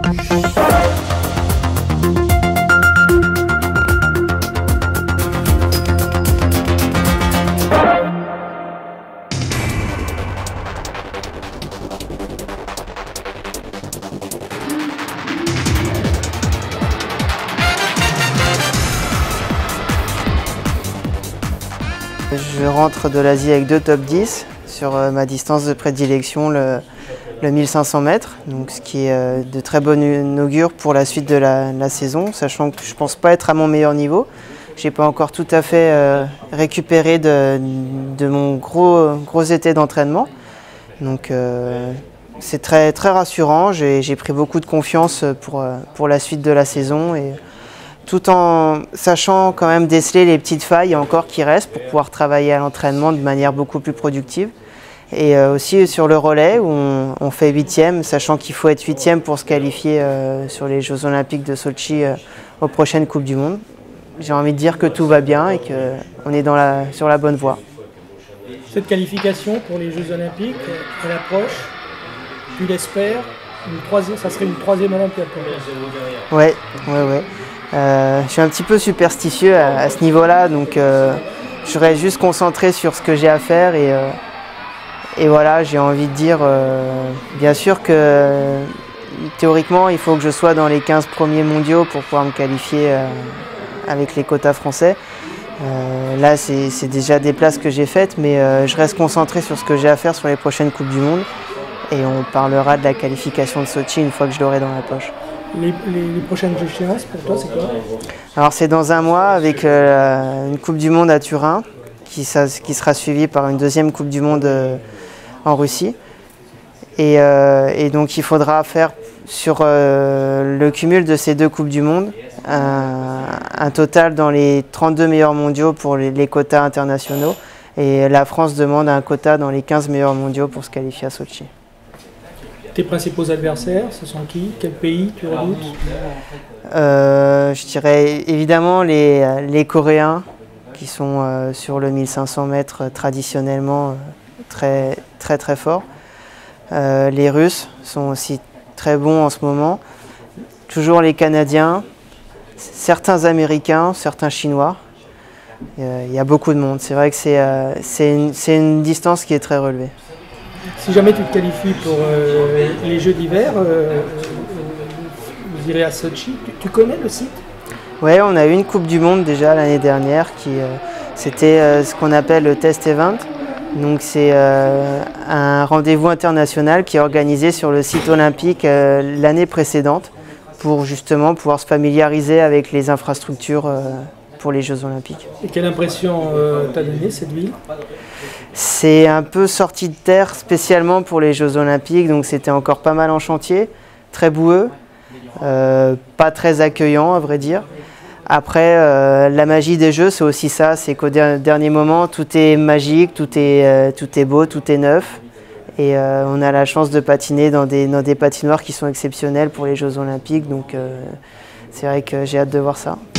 Je rentre de l'Asie avec 2 top 10 sur ma distance de prédilection, le 1500 mètres, donc ce qui est de très bonne augure pour la suite de la saison, sachant que je ne pense pas être à mon meilleur niveau. Je n'ai pas encore tout à fait récupéré de mon gros été d'entraînement. Donc c'est très rassurant, j'ai pris beaucoup de confiance pour la suite de la saison, et tout en sachant quand même déceler les petites failles encore qui restent pour pouvoir travailler à l'entraînement de manière beaucoup plus productive. Et aussi sur le relais où on fait 8e, sachant qu'il faut être 8e pour se qualifier sur les Jeux Olympiques de Sotchi aux prochaines Coupes du Monde. J'ai envie de dire que tout va bien et qu'on est sur la bonne voie. Cette qualification pour les Jeux Olympiques, elle approche, tu l'espères, ça serait une 3e Olympiade pour toi. Ouais. Je suis un petit peu superstitieux à ce niveau-là, donc je serais juste concentré sur ce que j'ai à faire et voilà, j'ai envie de dire, bien sûr que théoriquement il faut que je sois dans les 15 premiers mondiaux pour pouvoir me qualifier avec les quotas français. Là c'est déjà des places que j'ai faites, mais je reste concentré sur ce que j'ai à faire sur les prochaines Coupes du Monde et on parlera de la qualification de Sotchi une fois que je l'aurai dans la poche. Les prochaines échéances pour toi, c'est quoi? Alors c'est dans un mois avec une Coupe du Monde à Turin qui sera suivie par une 2e Coupe du Monde en Russie. Et donc il faudra faire sur le cumul de ces 2 Coupes du Monde un total dans les 32 meilleurs mondiaux pour les quotas internationaux. Et la France demande un quota dans les 15 meilleurs mondiaux pour se qualifier à Sotchi. Tes principaux adversaires, ce sont qui? Quel pays tu redoutes? Je dirais évidemment les Coréens qui sont sur le 1500 mètres traditionnellement très forts. Les Russes sont aussi très bons en ce moment. Toujours les Canadiens, certains Américains, certains Chinois. Il y a beaucoup de monde. C'est vrai que c'est une distance qui est très relevée. Si jamais tu te qualifies pour les Jeux d'hiver, vous irez à Sotchi. Tu connais le site? Oui, on a eu une Coupe du Monde déjà l'année dernière. C'était ce qu'on appelle le Test Event. Donc c'est un rendez-vous international qui est organisé sur le site olympique l'année précédente pour justement pouvoir se familiariser avec les infrastructures pour les Jeux Olympiques. Et quelle impression t'a donné cette ville? C'est un peu sorti de terre spécialement pour les Jeux Olympiques, donc c'était encore pas mal en chantier, très boueux, pas très accueillant à vrai dire. Après, la magie des Jeux, c'est aussi ça, c'est qu'au dernier moment, tout est magique, tout est beau, tout est neuf. Et on a la chance de patiner dans des patinoires qui sont exceptionnelles pour les Jeux Olympiques, donc c'est vrai que j'ai hâte de voir ça.